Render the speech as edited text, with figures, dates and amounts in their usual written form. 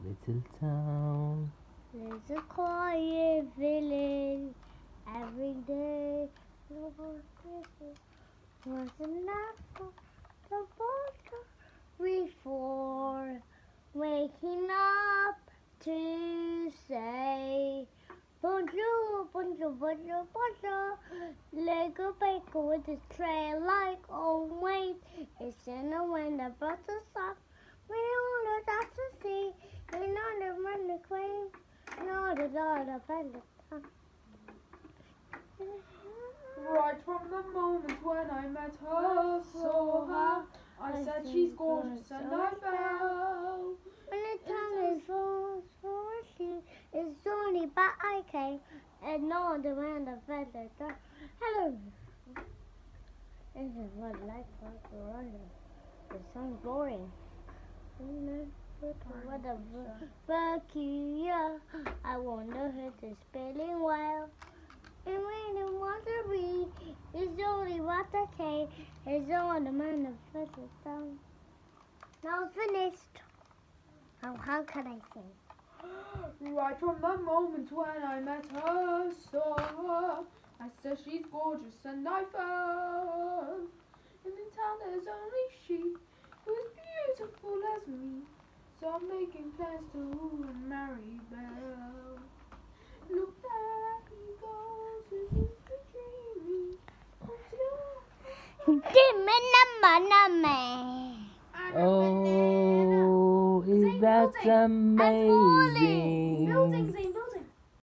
little town. There's a quiet village every day. Was enough the water before waking up to say bonjour, bonjour, bonjour, bonjour. Lego baker with his tray like always. It's in the window, but the sun. We all know that's the sea. We know the run the queen. No, the daughter and the Right from the moment when I met her, saw her, I said she's gorgeous and I fell. when the tongue is full, so she is only but I came and no the man of feather. Hello. This is what life was running. The sun's boring. What a peculiar. I wonder if it's spelling well. And when it wants to read, it's only what I can. It's on the man of feather down. Now it's finished. How can I sing? Right from the moment when I met her, saw her, I said she's gorgeous and I fell. In the town there's only she who's beautiful as me. So I'm making plans to marry Belle. Look there he goes, isn't he dreamy? Give me number. Oh, is that amazing?